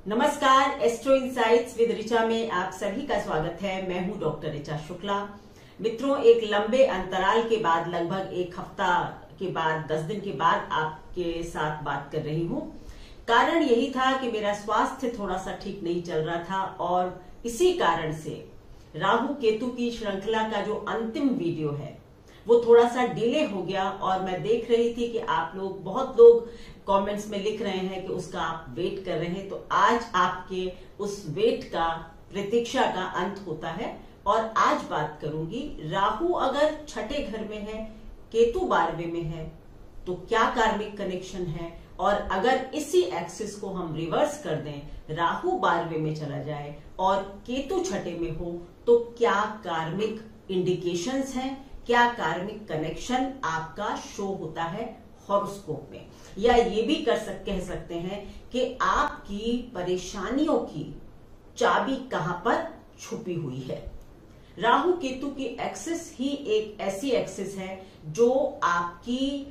नमस्कार, astro insights with Richa में आप सभी का स्वागत है। मैं हूं डॉक्टर ऋचा शुक्ला। मित्रों, एक लंबे अंतराल के बाद, लगभग एक हफ्ता के बाद, 10 दिन के बाद आपके साथ बात कर रही हूं। कारण यही था कि मेरा स्वास्थ्य थोड़ा सा ठीक नहीं चल रहा था और इसी कारण से राहु केतु की श्रृंखला का जो अंतिम वीडियो है वो थोड़ा सा डिले हो गया। और मैं देख रही थी कि बहुत लोग कमेंट्स में लिख रहे हैं कि उसका आप वेट कर रहे हैं। तो आज आपके उस वेट का, प्रतीक्षा का अंत होता है और आज बात करूंगी, राहु अगर छठे घर में है, केतु 12वें में है तो क्या कार्मिक कनेक्शन है, और अगर इसी एक्सिस को हम रिवर्स कर दें, राहु 12वें में चला जाए और केतु छठे में हो तो क्या कार्मिक इंडिकेशंस हैं, क्या कार्मिक कनेक्शन आपका शो होता है हॉरोस्कोप में। या ये भी कह सकते हैं कि आपकी परेशानियों की चाबी कहां पर छुपी हुई है। राहु केतु की एक्सिस ही एक ऐसी एक्सिस है जो आपकी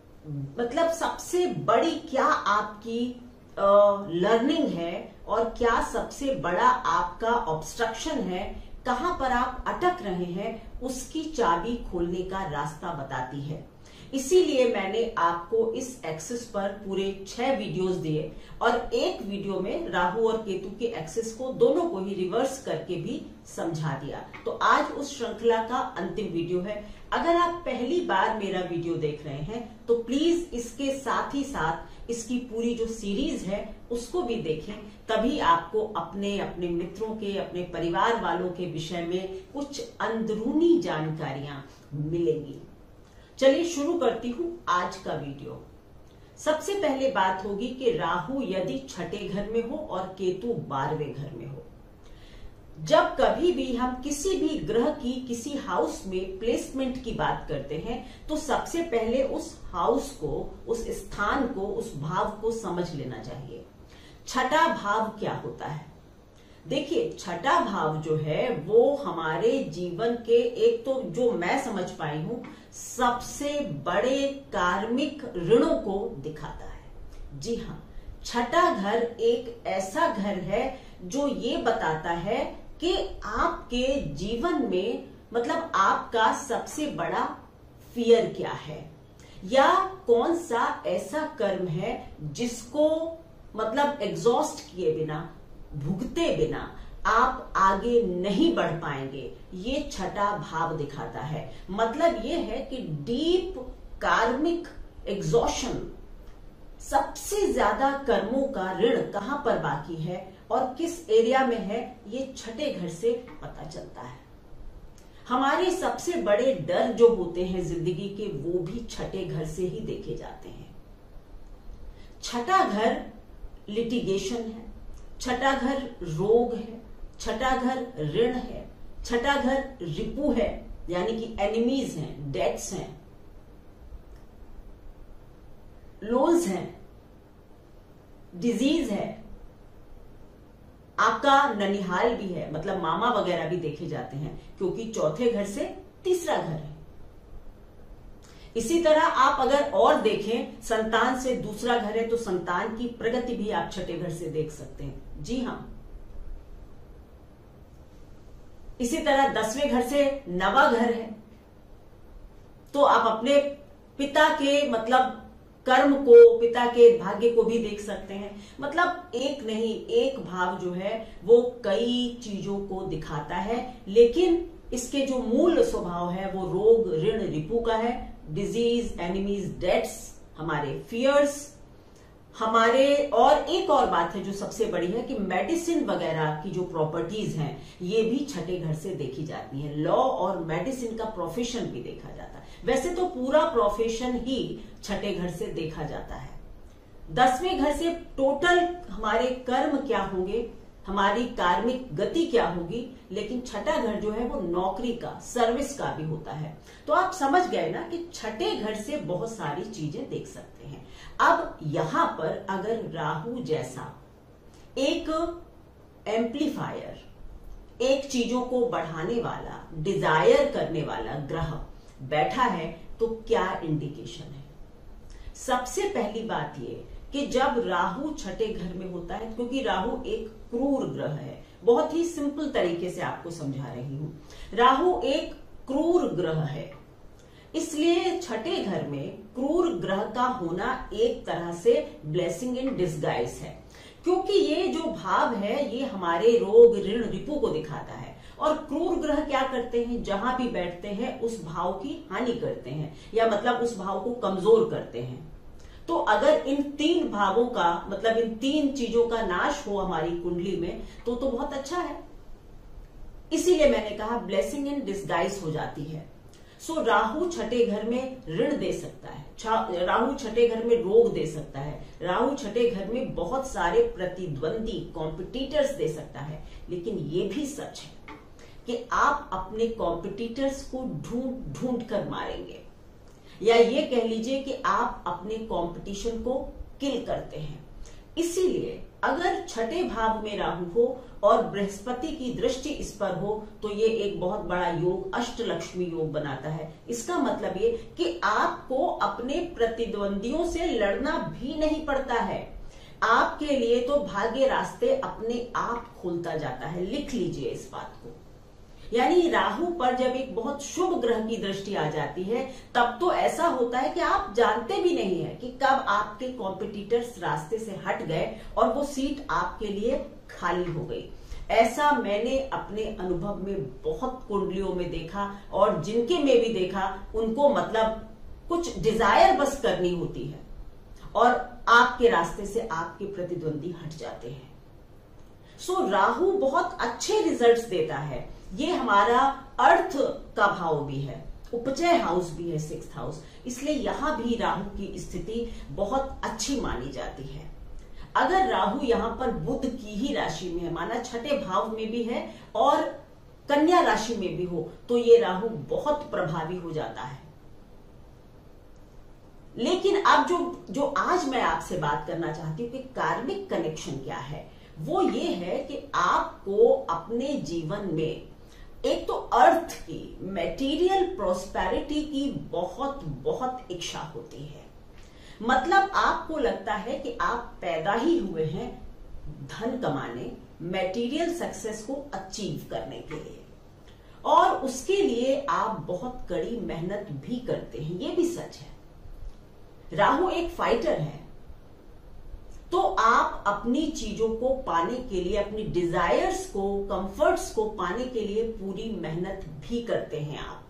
सबसे बड़ी क्या आपकी लर्निंग है और क्या सबसे बड़ा आपका ऑब्स्ट्रक्शन है, कहां पर आप अटक रहे हैं, उसकी चाबी खोलने का रास्ता बताती है। इसीलिए मैंने आपको इस एक्सिस पर पूरे 6 वीडियोस दिए और एक वीडियो में राहु और केतु के एक्सिस को दोनों को ही रिवर्स करके भी समझा दिया। तो आज उस श्रृंखला का अंतिम वीडियो है। अगर आप पहली बार मेरा वीडियो देख रहे हैं तो प्लीज इसके साथ ही साथ इसकी पूरी जो सीरीज है उसको भी देखें, तभी आपको अपने अपने मित्रों के, अपने परिवार वालों के विषय में कुछ अंदरूनी जानकारियां मिलेंगी। चलिए शुरू करती हूं आज का वीडियो। सबसे पहले बात होगी कि राहु यदि छठे घर में हो और केतु 12वें घर में हो। जब कभी भी हम किसी भी ग्रह की किसी हाउस में प्लेसमेंट की बात करते हैं तो सबसे पहले उस हाउस को, उस स्थान को, उस भाव को समझ लेना चाहिए। छठा भाव क्या होता है? देखिए, छठा भाव जो है वो हमारे जीवन के, एक तो जो मैं समझ पाई हूं, सबसे बड़े कार्मिक ऋणों को दिखाता है। जी हाँ, छठा घर एक ऐसा घर है जो ये बताता है कि आपके जीवन में आपका सबसे बड़ा फियर क्या है, या कौन सा ऐसा कर्म है जिसको एग्जॉस्ट किए बिना, भुगते बिना आप आगे नहीं बढ़ पाएंगे। ये छठा भाव दिखाता है। ये है कि डीप कार्मिक एग्जॉशन, सबसे ज्यादा कर्मों का ऋण कहां पर बाकी है और किस एरिया में है, ये छठे घर से पता चलता है। हमारे सबसे बड़े डर जो होते हैं जिंदगी के, वो भी छठे घर से ही देखे जाते हैं। छठा घर लिटिगेशन है, छठा घर रोग है, छठा घर ऋण है, छठा घर रिपु है, यानी कि एनिमीज हैं, डेट्स हैं, लोन्स हैं, डिजीज है, आपका ननिहाल भी है, मामा वगैरह भी देखे जाते हैं, क्योंकि चौथे घर से तीसरा घर है। इसी तरह आप अगर और देखें, संतान से दूसरा घर है तो संतान की प्रगति भी आप छठे घर से देख सकते हैं। जी हां, इसी तरह 10वें घर से 9वां घर है तो आप अपने पिता के कर्म को, पिता के भाग्य को भी देख सकते हैं। एक नहीं, एक भाव जो है वो कई चीजों को दिखाता है, लेकिन इसके जो मूल स्वभाव है वो रोग, ऋण, रिपु का है। डिजीज, एनिमीज, डेट्स, हमारे फियर्स, हमारे, और एक और बात है जो सबसे बड़ी है कि मेडिसिन वगैरह की जो प्रॉपर्टीज हैं ये भी छठे घर से देखी जाती हैं। लॉ और मेडिसिन का प्रोफेशन भी देखा जाता है। वैसे तो पूरा प्रोफेशन ही छठे घर से देखा जाता है। 10वें घर से टोटल हमारे कर्म क्या होंगे, हमारी कार्मिक गति क्या होगी, लेकिन छठा घर जो है वो नौकरी का, सर्विस का भी होता है। तो आप समझ गए ना कि छठे घर से बहुत सारी चीजें देख सकते हैं। अब यहां पर अगर राहु जैसा एक एम्प्लीफायर, एक चीजों को बढ़ाने वाला, डिजायर करने वाला ग्रह बैठा है तो क्या इंडिकेशन है? सबसे पहली बात ये कि जब राहु छठे घर में होता है, क्योंकि राहु एक क्रूर ग्रह है, बहुत ही सिंपल तरीके से आपको समझा रही हूं, राहु एक क्रूर ग्रह है, इसलिए छठे घर में क्रूर ग्रह का होना एक तरह से ब्लेसिंग इन डिस्गाइज है, क्योंकि ये जो भाव है ये हमारे रोग ऋण रिपु को दिखाता है। और क्रूर ग्रह क्या करते हैं, जहां भी बैठते हैं उस भाव की हानि करते हैं, या मतलब उस भाव को कमजोर करते हैं। तो अगर इन 3 भावों का मतलब इन 3 चीजों का नाश हो हमारी कुंडली में तो बहुत अच्छा है। इसीलिए मैंने कहा ब्लेसिंग इन डिस्गाइज हो जाती है। सो राहु छठे घर में ऋण दे सकता है, राहु छठे घर में रोग दे सकता है, राहु छठे घर में बहुत सारे प्रतिद्वंदी कॉम्पिटिटर्स दे सकता है। लेकिन ये भी सच है कि आप अपने कॉम्पिटिटर्स को ढूंढ ढूंढ कर मारेंगे, या ये कह लीजिए कि आप अपने कंपटीशन को किल करते हैं। इसीलिए अगर छठे भाव में राहु हो और बृहस्पति की दृष्टि इस पर हो तो ये एक बहुत बड़ा योग अष्टलक्ष्मी योग बनाता है। इसका मतलब ये कि आपको अपने प्रतिद्वंदियों से लड़ना भी नहीं पड़ता है, आपके लिए तो भाग्य रास्ते अपने आप खोलता जाता है। लिख लीजिए इस बात को। यानी राहु पर जब एक बहुत शुभ ग्रह की दृष्टि आ जाती है तब तो ऐसा होता है कि आप जानते भी नहीं है कि कब आपके कॉम्पिटिटर्स रास्ते से हट गए और वो सीट आपके लिए खाली हो गई। ऐसा मैंने अपने अनुभव में बहुत कुंडलियों में देखा, और जिनके में भी देखा उनको मतलब कुछ डिजायर बस करनी होती है और आपके रास्ते से आपके प्रतिद्वंदी हट जाते हैं। सो राहु बहुत अच्छे रिजल्ट्स देता है। ये हमारा अर्थ का भाव भी है, उपचय हाउस भी है, 6th हाउस, इसलिए यहां भी राहु की स्थिति बहुत अच्छी मानी जाती है। अगर राहु यहां पर बुध की ही राशि में है, माना छठे भाव में भी है और कन्या राशि में भी हो, तो ये राहु बहुत प्रभावी हो जाता है। लेकिन अब जो आज मैं आपसे बात करना चाहती हूं कि कार्मिक कनेक्शन क्या है, वो ये है कि आपको अपने जीवन में एक तो अर्थ की, मटेरियल प्रोस्पेरिटी की बहुत बहुत इच्छा होती है। मतलब आपको लगता है कि आप पैदा ही हुए हैं धन कमाने, मटेरियल सक्सेस को अचीव करने के लिए, और उसके लिए आप बहुत कड़ी मेहनत भी करते हैं। ये भी सच है। राहु एक फाइटर है, तो आप अपनी चीजों को पाने के लिए, अपनी डिजायर्स को, कंफर्ट्स को पाने के लिए पूरी मेहनत भी करते हैं आप।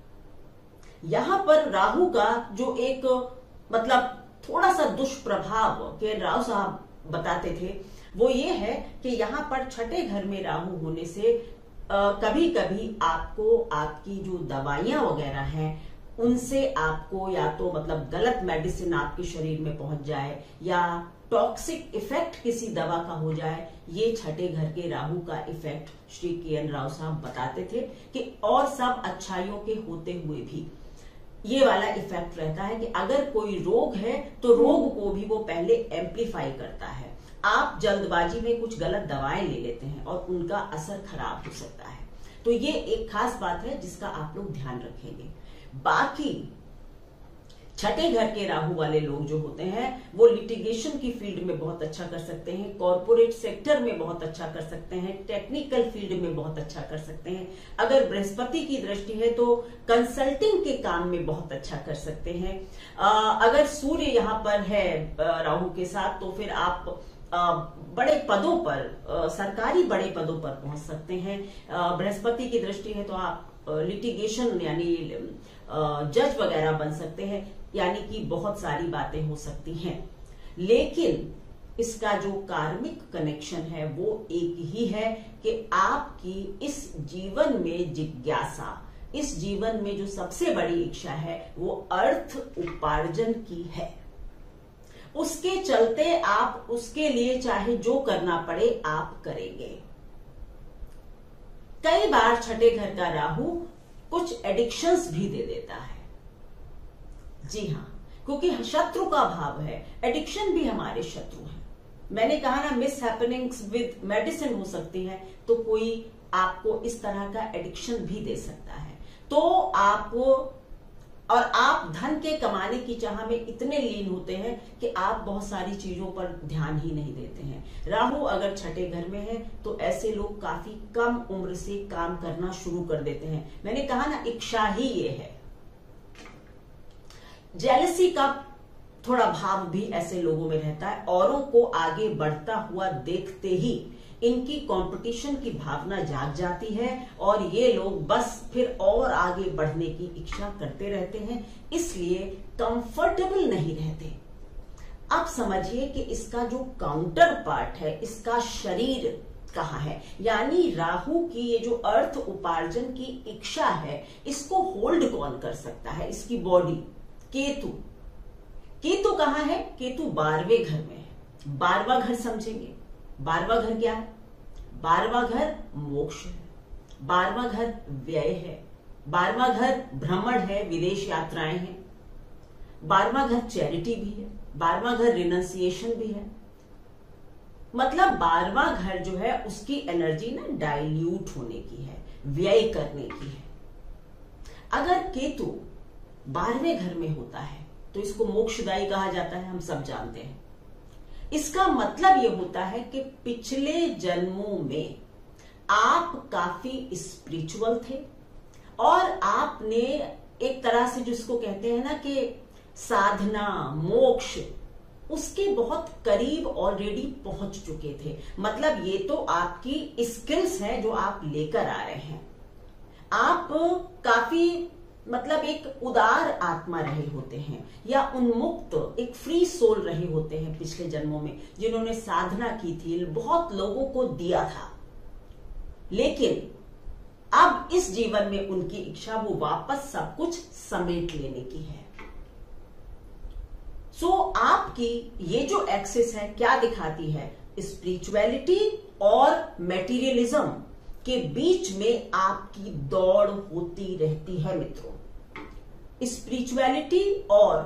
यहां पर राहु का जो एक मतलब थोड़ा सा दुष्प्रभाव के राव साहब बताते थे, वो ये है कि यहां पर छठे घर में राहु होने से कभी कभी आपको आपकी जो दवाइयां वगैरह हैं उनसे आपको या तो मतलब गलत मेडिसिन आपके शरीर में पहुंच जाए, या टॉक्सिक इफेक्ट किसी दवा का हो जाए। ये छठे घर के राहु का इफेक्ट श्री के.एन. राव साहब बताते थे कि और सब अच्छाइयों के होते हुए भी ये वाला इफेक्ट रहता है कि अगर कोई रोग है तो रोग को भी वो पहले एम्प्लीफाई करता है। आप जल्दबाजी में कुछ गलत दवाएं ले लेते हैं और उनका असर खराब हो सकता है। तो ये एक खास बात है जिसका आप लोग ध्यान रखेंगे। बाकी छठे घर के राहु वाले लोग जो होते हैं वो लिटिगेशन की फील्ड में बहुत अच्छा कर सकते हैं, कॉर्पोरेट सेक्टर में बहुत अच्छा कर सकते हैं, टेक्निकल फील्ड में बहुत अच्छा कर सकते हैं। अगर बृहस्पति की दृष्टि है तो कंसल्टिंग के काम में बहुत अच्छा कर सकते हैं। अगर सूर्य यहाँ पर है राहु के साथ तो फिर आप बड़े पदों पर, सरकारी बड़े पदों पर पहुंच सकते हैं। बृहस्पति की दृष्टि है तो आप लिटिगेशन यानी जज वगैरह बन सकते हैं, यानी कि बहुत सारी बातें हो सकती हैं। लेकिन इसका जो कार्मिक कनेक्शन है वो एक ही है कि आपकी इस जीवन में जिज्ञासा, इस जीवन में जो सबसे बड़ी इच्छा है वो अर्थ उपार्जन की है। उसके चलते आप उसके लिए चाहे जो करना पड़े आप करेंगे। कई बार छठे घर का राहु कुछ एडिक्शंस भी दे देता है। जी हाँ, क्योंकि शत्रु का भाव है, एडिक्शन भी हमारे शत्रु हैं। मैंने कहा ना मिस हैपनिंग्स विद मेडिसिन हो सकती है, तो कोई आपको इस तरह का एडिक्शन भी दे सकता है। तो आप और आप धन के कमाने की चाह में इतने लीन होते हैं कि आप बहुत सारी चीजों पर ध्यान ही नहीं देते हैं। राहु अगर छठे घर में है तो ऐसे लोग काफी कम उम्र से काम करना शुरू कर देते हैं। मैंने कहा ना, इच्छा ही ये है। जेलसी का थोड़ा भाव भी ऐसे लोगों में रहता है। औरों को आगे बढ़ता हुआ देखते ही इनकी कंपटीशन की भावना जाग जाती है और ये लोग बस फिर और आगे बढ़ने की इच्छा करते रहते हैं, इसलिए कंफर्टेबल नहीं रहते। अब समझिए कि इसका जो काउंटर पार्ट है, इसका शरीर कहाँ है, यानी राहु की ये जो अर्थ उपार्जन की इच्छा है, इसको होल्ड कौन कर सकता है, इसकी बॉडी। केतु। केतु कहाँ है? केतु 12वें घर में है। 12वां घर समझेंगे। 12वां घर क्या है? 12वां घर मोक्ष है, 12वां घर व्यय है, 12वां घर भ्रमण है, विदेश यात्राएं हैं, 12वां घर चैरिटी भी है, 12वां घर रिनंसिएशन भी है। मतलब 12वां घर जो है उसकी एनर्जी ना डाइल्यूट होने की है, व्यय करने की है। अगर केतु 12वें घर में होता है तो इसको मोक्षदायी कहा जाता है, हम सब जानते हैं। इसका मतलब यह होता है कि पिछले जन्मों में आप काफी स्पिरिचुअल थे और आपने एक तरह से जिसको कहते हैं ना कि साधना, मोक्ष, उसके बहुत करीब ऑलरेडी पहुंच चुके थे। मतलब ये तो आपकी स्किल्स है जो आप लेकर आ रहे हैं। आप काफी मतलब एक उदार आत्मा रहे होते हैं या उन्मुक्त, एक फ्री सोल रहे होते हैं पिछले जन्मों में, जिन्होंने साधना की थी, बहुत लोगों को दिया था। लेकिन अब इस जीवन में उनकी इच्छा वो वापस सब कुछ समेट लेने की है। सो आपकी ये जो एक्सिस है क्या दिखाती है? स्पिरिचुअलिटी और मटेरियलिज्म के बीच में आपकी दौड़ होती रहती है मित्रों। स्पिरिचुअलिटी और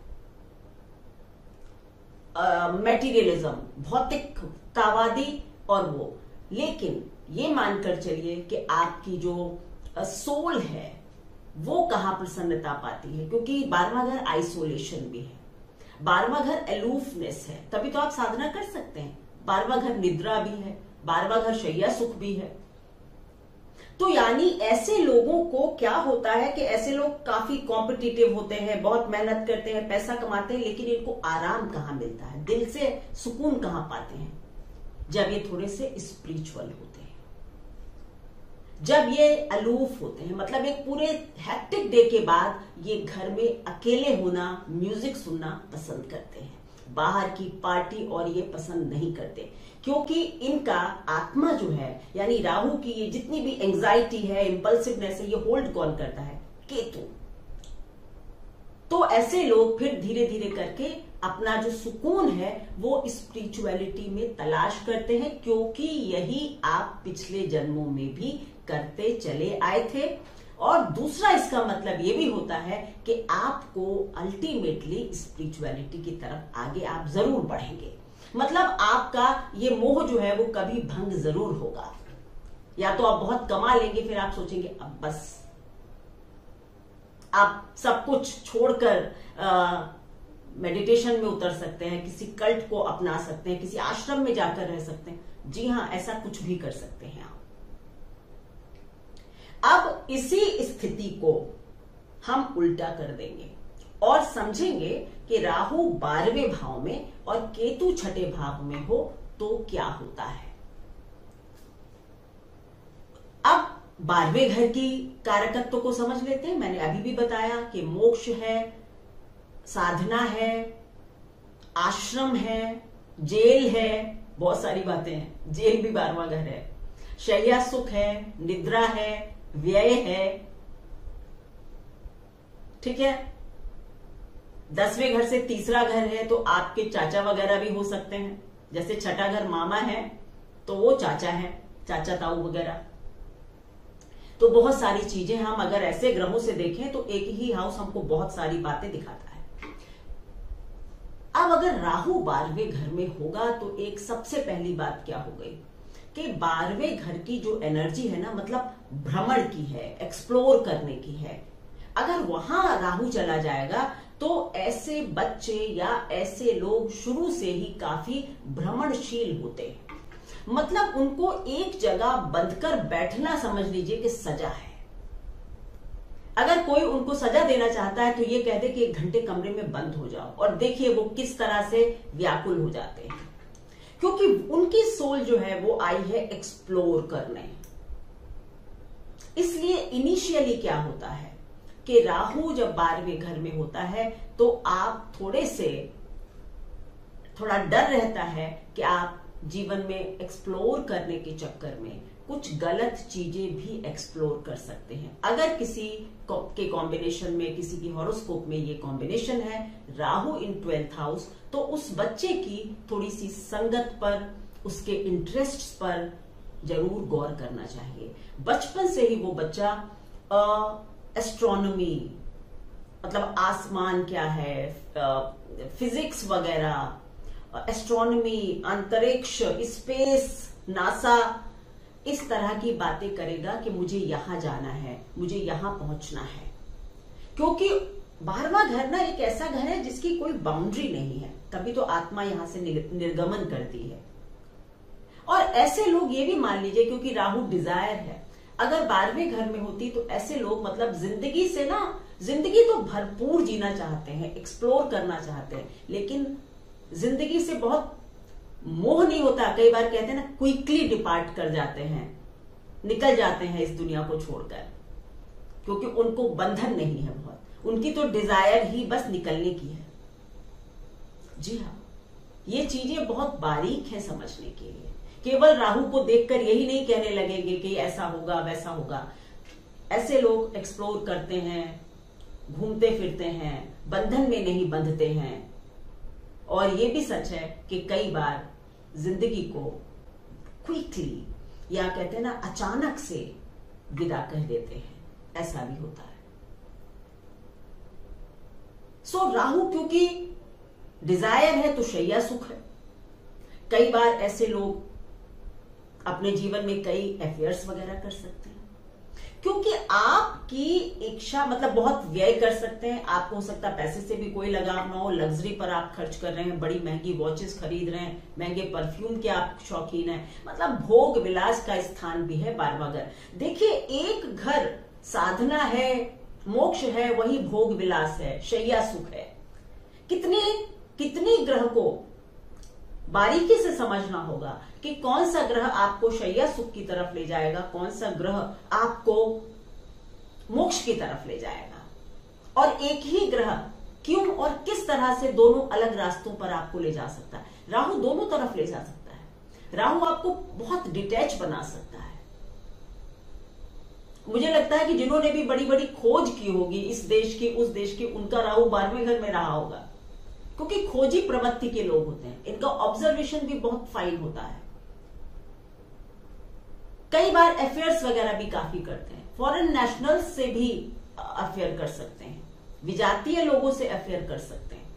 मटेरियलिज्म, भौतिकतावादी और वो, लेकिन ये मानकर चलिए कि आपकी जो सोल है वो कहां प्रसन्नता पाती है, क्योंकि 12वां घर आइसोलेशन भी है, 12वां घर एलूफनेस है, तभी तो आप साधना कर सकते हैं। 12वां घर निद्रा भी है, 12वां घर शैया सुख भी है। तो यानी ऐसे लोगों को क्या होता है कि ऐसे लोग काफी कॉम्पिटिटिव होते हैं, बहुत मेहनत करते हैं, पैसा कमाते हैं, लेकिन इनको आराम कहां मिलता है, दिल से सुकून कहां पाते हैं? जब ये थोड़े से स्पिरिचुअल होते हैं, जब ये अलूफ होते हैं। मतलब एक पूरे हैक्टिक डे के बाद ये घर में अकेले होना, म्यूजिक सुनना पसंद करते हैं, बाहर की पार्टी और ये पसंद नहीं करते, क्योंकि इनका आत्मा जो है, यानी राहु की ये जितनी भी एंजाइटी है, इंपल्सिवनेस है, ये होल्ड कौन करता है? केतु। तो ऐसे लोग फिर धीरे धीरे करके अपना जो सुकून है वो स्पिरिचुअलिटी में तलाश करते हैं, क्योंकि यही आप पिछले जन्मों में भी करते चले आए थे। और दूसरा इसका मतलब ये भी होता है कि आपको अल्टीमेटली स्पिरिचुअलिटी की तरफ आगे आप जरूर बढ़ेंगे। मतलब आपका ये मोह जो है वो कभी भंग जरूर होगा। या तो आप बहुत कमा लेंगे, फिर आप सोचेंगे अब बस, आप सब कुछ छोड़कर मेडिटेशन में उतर सकते हैं, किसी कल्ट को अपना सकते हैं, किसी आश्रम में जाकर रह सकते हैं। जी हां, ऐसा कुछ भी कर सकते हैं आप। अब इसी स्थिति को हम उल्टा कर देंगे और समझेंगे कि राहु 12वें भाव में और केतु छठे भाव में हो तो क्या होता है। अब 12वें घर की कारकत्व को समझ लेते हैं। मैंने अभी भी बताया कि मोक्ष है, साधना है, आश्रम है, जेल है, बहुत सारी बातें हैं। जेल भी 12वां घर है, शैया सुख है, निद्रा है, व्यय है, ठीक है। 10वें घर से तीसरा घर है तो आपके चाचा वगैरह भी हो सकते हैं। जैसे छठा घर मामा है तो वो चाचा है, चाचा ताऊ वगैरह। तो बहुत सारी चीजें हम अगर ऐसे ग्रहों से देखें तो एक ही हाउस हमको बहुत सारी बातें दिखाता है। अब अगर राहु 12वें घर में होगा तो एक सबसे पहली बात क्या हो गई कि 12वें घर की जो एनर्जी है ना, मतलब भ्रमण की है, एक्सप्लोर करने की है, अगर वहां राहु चला जाएगा तो ऐसे बच्चे या ऐसे लोग शुरू से ही काफी भ्रमणशील होते हैं, मतलब उनको एक जगह बंधकर बैठना समझ लीजिए कि सजा है। अगर कोई उनको सजा देना चाहता है तो ये कह दे कि 1 घंटे कमरे में बंद हो जाओ, और देखिए वो किस तरह से व्याकुल हो जाते हैं, क्योंकि उनकी सोल जो है वो आई है एक्सप्लोर करने। इसलिए इनिशियली क्या होता है कि राहु जब 12वें घर में होता है तो आप थोड़ा डर रहता है कि आप जीवन में एक्सप्लोर करने के चक्कर में कुछ गलत चीजें भी एक्सप्लोर कर सकते हैं। अगर किसी के कॉम्बिनेशन में, किसी की हॉरोस्कोप में ये कॉम्बिनेशन है राहु इन 12th हाउस, तो उस बच्चे की थोड़ी सी संगत पर, उसके इंटरेस्ट्स पर जरूर गौर करना चाहिए। बचपन से ही वो बच्चा एस्ट्रोनॉमी, मतलब आसमान क्या है, फिजिक्स वगैरह, एस्ट्रोनॉमी, अंतरिक्ष, स्पेस, नासा, इस तरह की बातें करेगा कि मुझे यहां जाना है, मुझे यहां पहुंचना है। क्योंकि 12वां घर ना एक ऐसा घर है जिसकी कोई बाउंड्री नहीं है, तभी तो आत्मा यहां से निर्गमन करती है। और ऐसे लोग ये भी मान लीजिए, क्योंकि राहु डिजायर है, अगर 12वें घर में होती तो ऐसे लोग मतलब जिंदगी तो भरपूर जीना चाहते हैं, एक्सप्लोर करना चाहते हैं, लेकिन जिंदगी से बहुत मोह नहीं होता। कई बार कहते हैं ना, क्विकली डिपार्ट कर जाते हैं, निकल जाते हैं इस दुनिया को छोड़कर, क्योंकि उनको बंधन नहीं है बहुत, उनकी तो डिजायर ही बस निकलने की है। जी हाँ, ये चीजें बहुत बारीक हैं समझने के लिए। केवल राहु को देखकर यही नहीं कहने लगेंगे कि ऐसा होगा वैसा होगा। ऐसे लोग एक्सप्लोर करते हैं, घूमते फिरते हैं, बंधन में नहीं बंधते हैं। और ये भी सच है कि कई बार जिंदगी को क्विकली, या कहते हैं ना अचानक से विदा कर देते हैं, ऐसा भी होता है। सो राहु क्योंकि डिजायर है तो शैया सुख है। कई बार ऐसे लोग अपने जीवन में कई अफेयर्स वगैरह कर सकते हैं, क्योंकि आपकी इच्छा, मतलब बहुत व्यय कर सकते हैं। आपको हो सकता है पैसे से भी कोई लगाव ना हो, लग्जरी पर आप खर्च कर रहे हैं, बड़ी महंगी वॉचेस खरीद रहे हैं, महंगे परफ्यूम के आप शौकीन हैं, मतलब भोग विलास का स्थान भी है 12वां घर। देखिए, एक घर साधना है, मोक्ष है, वही भोग विलास है, शैया सुख है। कितनी ग्रह को बारीकी से समझना होगा कि कौन सा ग्रह आपको शैया सुख की तरफ ले जाएगा, कौन सा ग्रह आपको मोक्ष की तरफ ले जाएगा, और एक ही ग्रह क्यों और किस तरह से दोनों अलग रास्तों पर आपको ले जा सकता है। राहु दोनों तरफ ले जा सकता है। राहु आपको बहुत डिटैच बना सकता है। मुझे लगता है कि जिन्होंने भी बड़ी बड़ी खोज की होगी, इस देश की उस देश की, उनका राहु 12वें घर में रहा होगा, क्योंकि खोजी प्रवृत्ति के लोग होते हैं। इनका ऑब्जर्वेशन भी बहुत फाइन होता है। कई बार अफेयर्स वगैरह भी काफी करते हैं। फॉरेन नेशनल्स से भी अफेयर कर सकते हैं, विजातीय लोगों से अफेयर कर सकते हैं,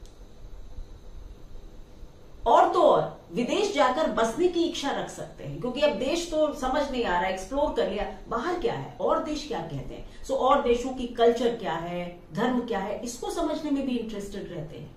और तो और विदेश जाकर बसने की इच्छा रख सकते हैं, क्योंकि अब देश तो समझ नहीं आ रहा, एक्सप्लोर कर लिया, बाहर क्या है और देश क्या कहते हैं, सो और देशों की कल्चर क्या है, धर्म क्या है, इसको समझने में भी इंटरेस्टेड रहते हैं।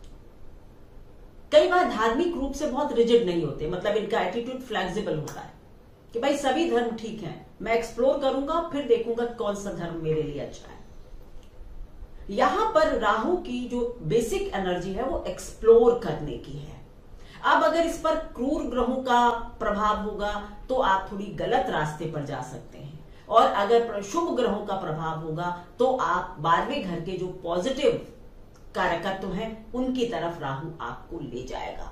कई बार धार्मिक रूप से बहुत रिजिड नहीं होते, मतलब इनका एटीट्यूड फ्लेक्सिबल होता है कि भाई सभी धर्म ठीक हैं, मैं एक्सप्लोर करूंगा, फिर देखूंगा कौन सा धर्म मेरे लिए अच्छा है। यहां पर राहु की जो बेसिक एनर्जी है वो एक्सप्लोर करने की है। अब अगर इस पर क्रूर ग्रहों का प्रभाव होगा तो आप थोड़ी गलत रास्ते पर जा सकते हैं, और अगर शुभ ग्रहों का प्रभाव होगा तो आप 12वें घर के जो पॉजिटिव कारकत्व हैं उनकी तरफ राहु आपको ले जाएगा।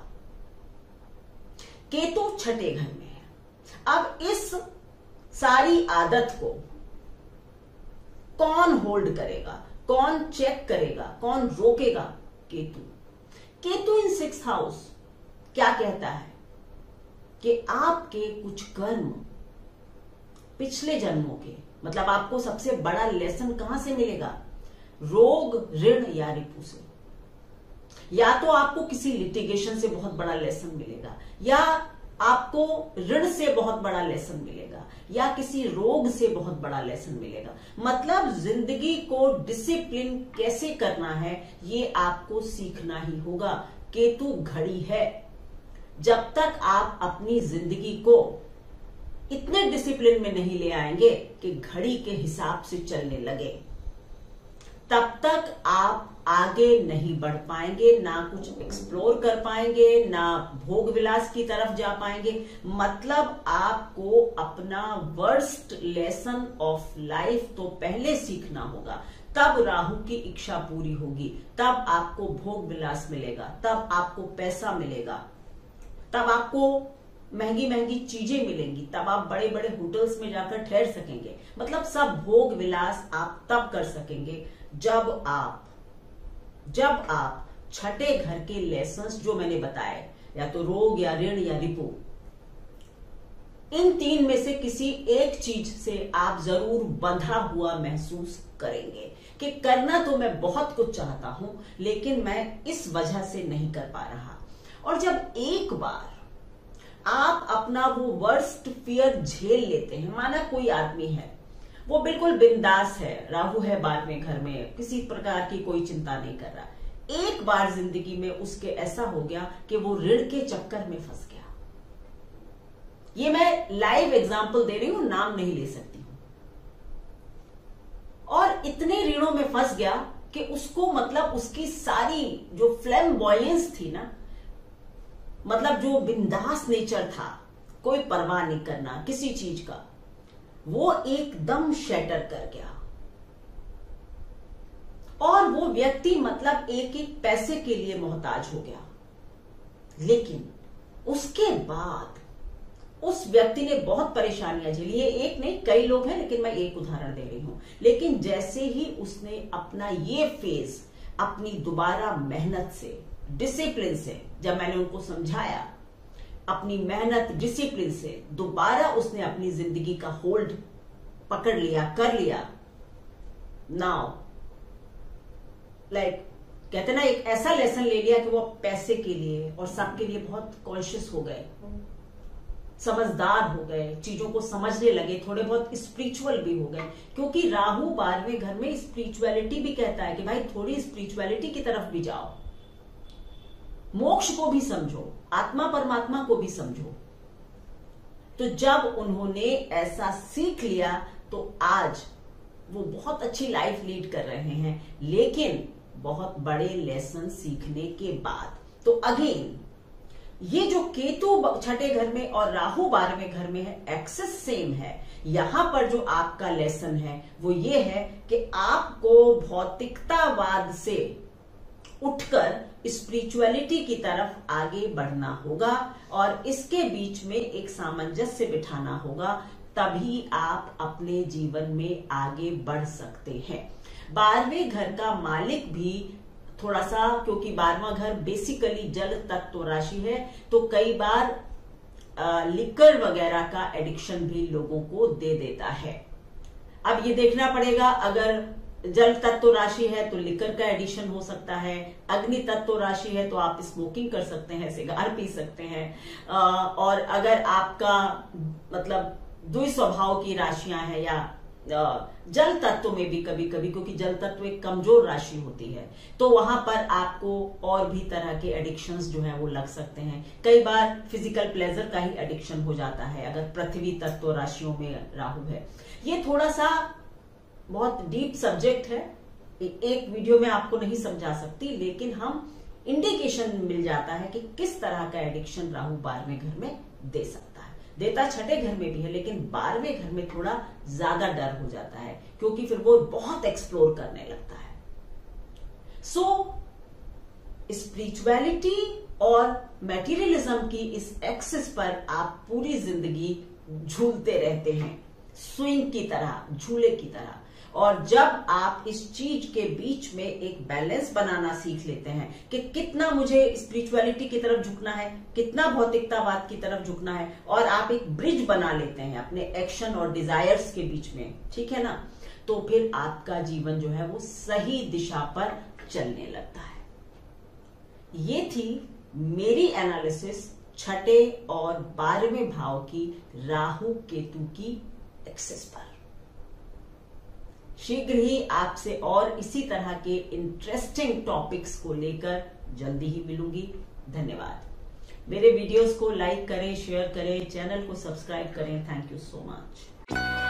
केतु 6ठे घर में है। अब इस सारी आदत को कौन होल्ड करेगा, कौन चेक करेगा, कौन रोकेगा? केतु। केतु इन 6th हाउस क्या कहता है कि आपके कुछ कर्म पिछले जन्मों के, मतलब आपको सबसे बड़ा लेसन कहां से मिलेगा? रोग, ऋण या रिपु से। या तो आपको किसी लिटिगेशन से बहुत बड़ा लेसन मिलेगा, या आपको ऋण से बहुत बड़ा लेसन मिलेगा या किसी रोग से बहुत बड़ा लेसन मिलेगा। मतलब जिंदगी को डिसिप्लिन कैसे करना है ये आपको सीखना ही होगा। केतु घड़ी है, जब तक आप अपनी जिंदगी को इतने डिसिप्लिन में नहीं ले आएंगे कि घड़ी के हिसाब से चलने लगे, तब तक आप आगे नहीं बढ़ पाएंगे, ना कुछ एक्सप्लोर कर पाएंगे, ना भोग विलास की तरफ जा पाएंगे। मतलब आपको अपना वर्स्ट लेसन ऑफ लाइफ तो पहले सीखना होगा, तब राहु की इच्छा पूरी होगी, तब आपको भोग विलास मिलेगा, तब आपको पैसा मिलेगा, तब आपको महंगी महंगी चीजें मिलेंगी, तब आप बड़े बड़े होटल्स में जाकर ठहर सकेंगे। मतलब सब भोग विलास आप तब कर सकेंगे जब आप छठे घर के लेसन्स जो मैंने बताए, या तो रोग या ऋण या रिपु, इन तीन में से किसी एक चीज से आप जरूर बंधा हुआ महसूस करेंगे कि करना तो मैं बहुत कुछ चाहता हूं लेकिन मैं इस वजह से नहीं कर पा रहा। और जब एक बार आप अपना वो वर्स्ट फियर झेल लेते हैं, माना कोई आदमी है वो बिल्कुल बिंदास है, राहु है 12वें घर में, किसी प्रकार की कोई चिंता नहीं कर रहा, एक बार जिंदगी में उसके ऐसा हो गया कि वो ऋण के चक्कर में फंस गया। ये मैं लाइव एग्जांपल दे रही हूं, नाम नहीं ले सकती हूं। और इतने ऋणों में फंस गया कि उसको, मतलब उसकी सारी जो फ्लैम्बॉयंस थी ना, मतलब जो बिंदास नेचर था, कोई परवाह नहीं करना किसी चीज का, वो एकदम शैटर कर गया। और वो व्यक्ति मतलब एक एक पैसे के लिए मोहताज हो गया। लेकिन उसके बाद उस व्यक्ति ने बहुत परेशानियां झेली। ये एक नहीं, कई लोग हैं, लेकिन मैं एक उदाहरण दे रही हूं। लेकिन जैसे ही उसने अपना ये फेज अपनी दोबारा मेहनत से, डिसिप्लिन से, जब मैंने उनको समझाया, अपनी मेहनत डिसिप्लिन से दोबारा उसने अपनी जिंदगी का होल्ड पकड़ लिया, कर लिया, नाउ लाइक कहते ना, एक ऐसा लेसन ले लिया कि वो पैसे के लिए और सबके लिए बहुत कॉन्शियस हो गए, समझदार हो गए, चीजों को समझने लगे, थोड़े बहुत स्पिरिचुअल भी हो गए। क्योंकि राहु 12वें घर में स्पिरिचुअलिटी भी कहता है कि भाई थोड़ी स्पिरिचुअलिटी की तरफ भी जाओ, मोक्ष को भी समझो, आत्मा परमात्मा को भी समझो। तो जब उन्होंने ऐसा सीख लिया तो आज वो बहुत अच्छी लाइफ लीड कर रहे हैं, लेकिन बहुत बड़े लेसन सीखने के बाद। तो अगेन ये जो केतु छठे घर में और राहु 12वें घर में है, एक्सेस सेम है। यहां पर जो आपका लेसन है वो ये है कि आपको भौतिकतावाद से उठकर स्पिरिचुअलिटी की तरफ आगे बढ़ना होगा और इसके बीच में एक सामंजस्य बिठाना होगा, तभी आप अपने जीवन में आगे बढ़ सकते हैं। 12वें घर का मालिक भी थोड़ा सा, क्योंकि 12वां घर बेसिकली जल तत्व राशि है, तो कई बार लिकर वगैरह का एडिक्शन भी लोगों को दे देता है। अब ये देखना पड़ेगा, अगर जल तत्व राशि है तो लिकर का एडिशन हो सकता है, अग्नि तत्व राशि है तो आप स्मोकिंग कर सकते हैं, सिगार पी सकते हैं, और अगर आपका मतलब द्वि स्वभाव की राशियां हैं या जल तत्व में भी कभी कभी, क्योंकि जल तत्व एक कमजोर राशि होती है, तो वहां पर आपको और भी तरह के एडिक्शंस जो है वो लग सकते हैं। कई बार फिजिकल प्लेजर का ही एडिक्शन हो जाता है अगर पृथ्वी तत्व राशियों में राहु है। ये थोड़ा सा बहुत डीप सब्जेक्ट है, एक वीडियो में आपको नहीं समझा सकती, लेकिन हम इंडिकेशन मिल जाता है कि किस तरह का एडिक्शन राहु 12वें घर में दे सकता है। देता छठे घर में भी है, लेकिन 12वें घर में थोड़ा ज्यादा डर हो जाता है, क्योंकि फिर वो बहुत एक्सप्लोर करने लगता है। सो स्पिरिचुअलिटी और मैटेरियलिज्म की इस एक्सिस पर आप पूरी जिंदगी झूलते रहते हैं, स्विंग की तरह, झूले की तरह। और जब आप इस चीज के बीच में एक बैलेंस बनाना सीख लेते हैं कि कितना मुझे स्पिरिचुअलिटी की तरफ झुकना है, कितना भौतिकतावाद की तरफ झुकना है, और आप एक ब्रिज बना लेते हैं अपने एक्शन और डिजायर्स के बीच में, ठीक है ना, तो फिर आपका जीवन जो है वो सही दिशा पर चलने लगता है। ये थी मेरी एनालिसिस छठे और 12वें भाव की राहु केतु की एक्सेस पर। शीघ्र ही आपसे और इसी तरह के इंटरेस्टिंग टॉपिक्स को लेकर जल्दी ही मिलूंगी। धन्यवाद। मेरे वीडियोस को लाइक करें, शेयर करें, चैनल को सब्सक्राइब करें। Thank you so much.